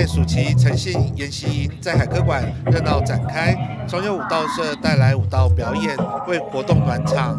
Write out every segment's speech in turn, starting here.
届暑期诚信研习营在海科馆热闹展开，中友舞蹈社带来舞蹈表演，为活动暖场。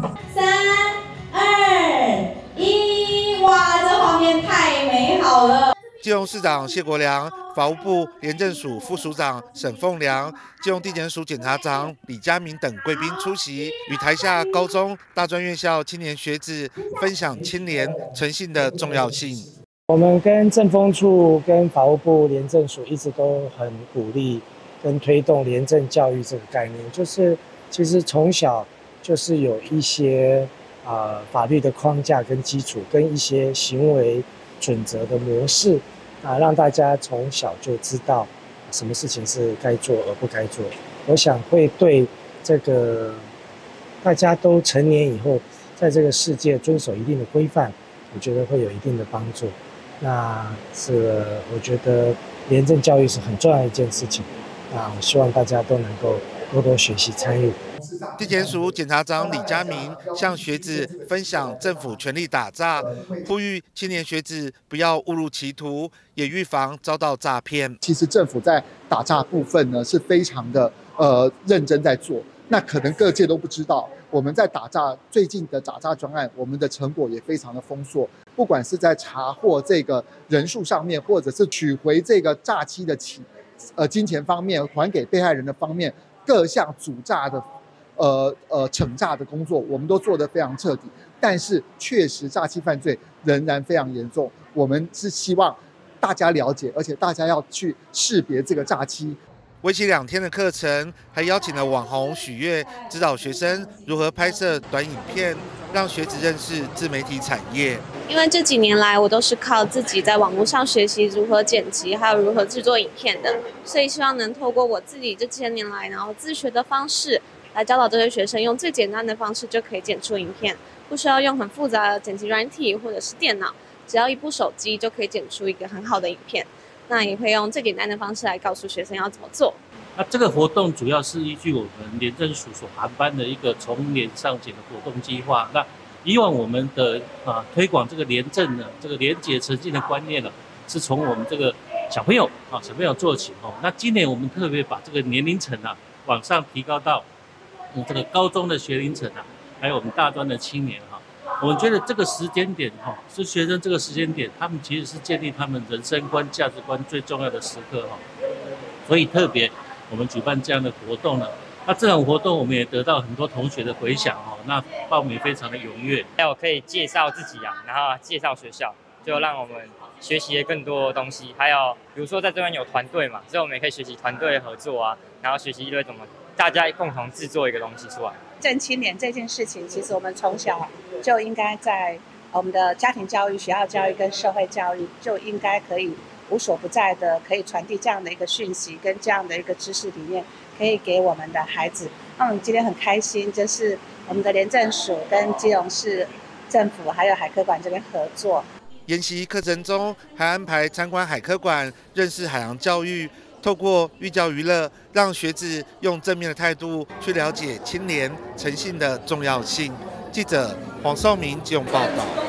3、2、1，哇，这画面太美好了！ 基隆市长谢国良、法务部廉政署副署长沈凤良、基隆地检署检察长李家明等贵宾出席，与台下高中、大专院校青年学子分享清廉诚信的重要性。 我们跟政风处、跟法务部、廉政署一直都很鼓励跟推动廉政教育这个概念，就是其实从小就是有一些法律的框架跟基础，跟一些行为准则的模式让大家从小就知道什么事情是该做而不该做。我想会对这个大家都成年以后，在这个世界遵守一定的规范，我觉得会有一定的帮助。那是我觉得廉政教育是很重要的一件事情，我希望大家都能够多多学习参与。 地检署检察长李家明向学子分享政府全力打诈，呼吁青年学子不要误入歧途，也预防遭到诈骗。 其实政府在打诈部分呢是非常的认真在做，那可能各界都不知道，我们在打诈最近的打诈专案，我们的成果也非常的丰硕。不管是在查获这个人数上面，或者是取回这个诈欺的金钱方面，还给被害人的方面，各项阻诈的惩诈的工作，我们都做得非常彻底。但是确实诈欺犯罪仍然非常严重，我们是希望大家了解，而且大家要去识别这个诈欺。 为期2天的课程，还邀请了网红许悦指导学生如何拍摄短影片，让学子认识自媒体产业。 因为这几年来，我都是靠自己在网络上学习如何剪辑，还有如何制作影片的，所以希望能透过我自己这些年来然后自学的方式，来教导这些学生用最简单的方式就可以剪出影片，不需要用很复杂的剪辑软体或者是电脑，只要一部手机就可以剪出一个很好的影片。那也会用最简单的方式来告诉学生要怎么做。 那这个活动主要是依据我们廉政署所颁颁的一个从廉上检的活动计划。那以往我们的推广这个廉政呢，这个廉洁诚信的观念呢，是从我们这个小朋友做起哦。那今年我们特别把这个年龄层往上提高到这个高中的学龄层还有我们大专的青年我们觉得这个时间点是学生这个时间点，他们其实是建立他们人生观、价值观最重要的时刻所以特别我们举办这样的活动呢。那这场活动我们也得到很多同学的回响那报名非常的踊跃。 还有可以介绍自己然后介绍学校，就让我们学习更多东西。还有比如说在这边有团队嘛，所以我们也可以学习团队合作然后学习一堆怎么大家共同制作一个东西出来。 正青年这件事情，其实我们从小就应该在我们的家庭教育、学校教育跟社会教育，就应该可以无所不在的，可以传递这样的一个讯息跟这样的一个知识理念，可以给我们的孩子。那我们今天很开心，就是我们的廉政署跟基隆市政府还有海科馆这边合作。 研习课程中还安排参观海科馆，认识海洋教育。透过寓教于乐，让学子用正面的态度去了解清廉诚信的重要性。记者黄少明基隆报道。